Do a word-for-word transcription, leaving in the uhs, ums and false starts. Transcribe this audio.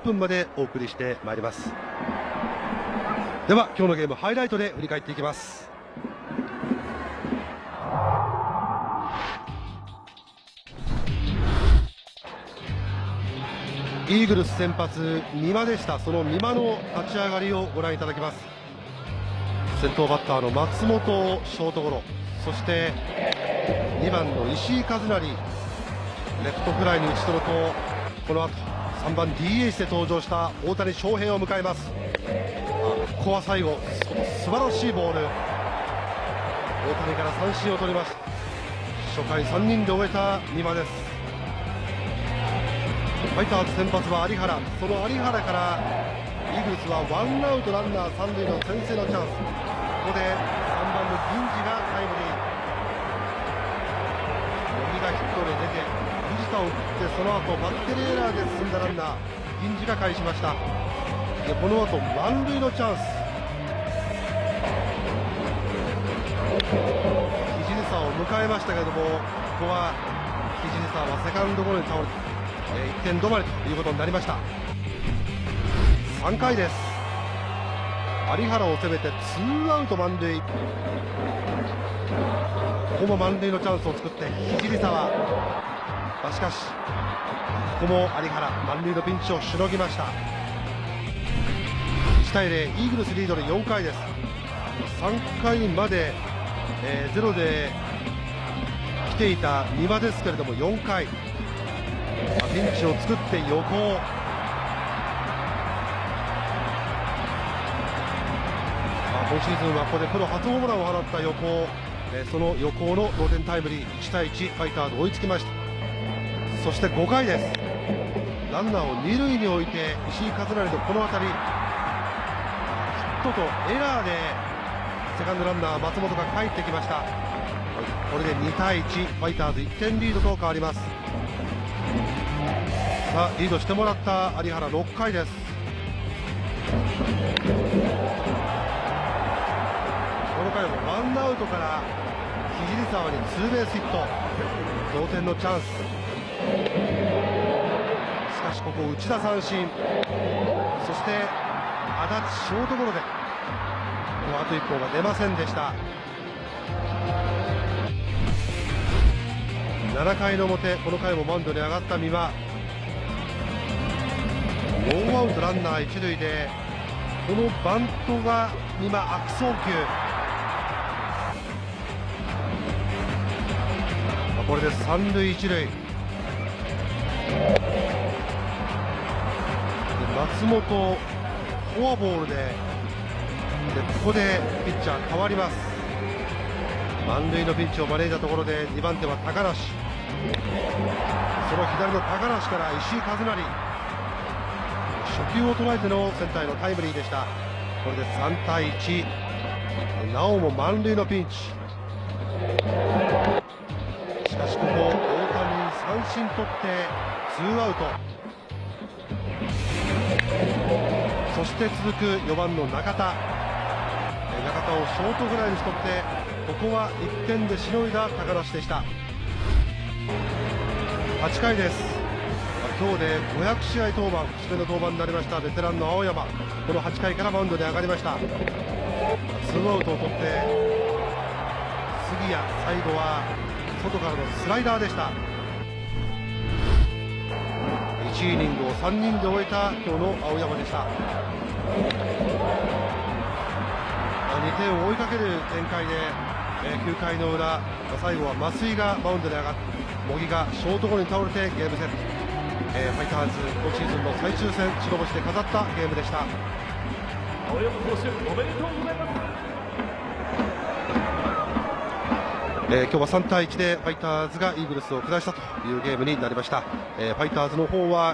ぷんまでお送りしてまいります。では今日のゲームハイライトで振り返っていきます。イーグルス先発美馬でした。その美馬の立ち上がりをご覧いただきます。先頭バッターの松本をショートゴロ、そしてにばんの石井和成レフトフライに打ち取ると、この後さんばん ディーエー して登場した大谷翔平を迎えます。ここは最後素晴らしいボール、大谷から三振を取りました。初回さんにんで終えた美馬です。ファイターズ先発は有原、その有原からイーグルスはワンアウトランナー三塁の先制のチャンス。ここでさんばんの銀次がタイムリー、右がヒットで出て藤田を打って、その後バッテリーエラーで進んだランナー銀次が返しました。でこの後満塁のチャンス、木地沢を迎えましたけれども、ここは木地沢はセカンドゴロに倒れていってん止まりということになりました。さんかいです。有原を攻めてツーアウト満塁、ここも満塁のチャンスを作って聖沢、しかしここも有原満塁のピンチをしのぎました。いちたいゼロ、イーグルスリードでよんかいです。さんかいまで、えー、ゼロで来ていた美馬ですけれども、よんかいピンチを作って横尾、今シーズンはここでプロ初ホームランを放った横尾、えー、その横尾の同点タイムリー、いちたいいちファイターズ追いつきました。そしてごかいです。ランナーをにるいに置いて石井和成のこの当たり、ヒットとエラーでセカンドランナー松本が帰ってきました。これでにたいいちファイターズいってんリードと変わります。さあリードしてもらった有原、ろっかいです。この回もワンアウトから聖沢にツーベースヒット、同点のチャンス。しかしここ内田三振、そして足立ショートゴロでこのあといっぽんが出ませんでした。ななかいの表、この回もマウンドに上がった美馬、ノーアウトランナーいちるいでこのバントが美馬悪送球、これで三塁一塁、松本フォアボールで、でここでピッチャー変わります。満塁のピンチを招いたところでにばん手は高梨、その左の高梨から石井和成、初球を捉えてのセンターへのタイムリーでした。これでさんたいいち、なおも満塁のピンチ。しかしここ大谷に三振取ってツーアウト、そして続くよばんの中田、中田をショートフライにしとって、ここはいってんでしのいだ高梨でした。はちかいです。今日でごひゃくしあい登板、節目の登板になりましたベテランの青山、このはちかいからマウンドに上がりました。ツーアウトを取って杉谷、最後は外からのスライダーでした。いちイニングをさんにんで終えた今日の青山でした。にてんを追いかける展開で、えー、きゅうかいの裏、最後は増井がマウンドに上がって茂木がショートゴロに倒れてゲームセット、えー、ファイターズ今シーズンの最終戦白星で飾ったゲームでした。 青山投手おめでとうございます。 えー、今日はさんたいいちでファイターズがイーグルスを下したというゲームになりました。えー、ファイターズの方は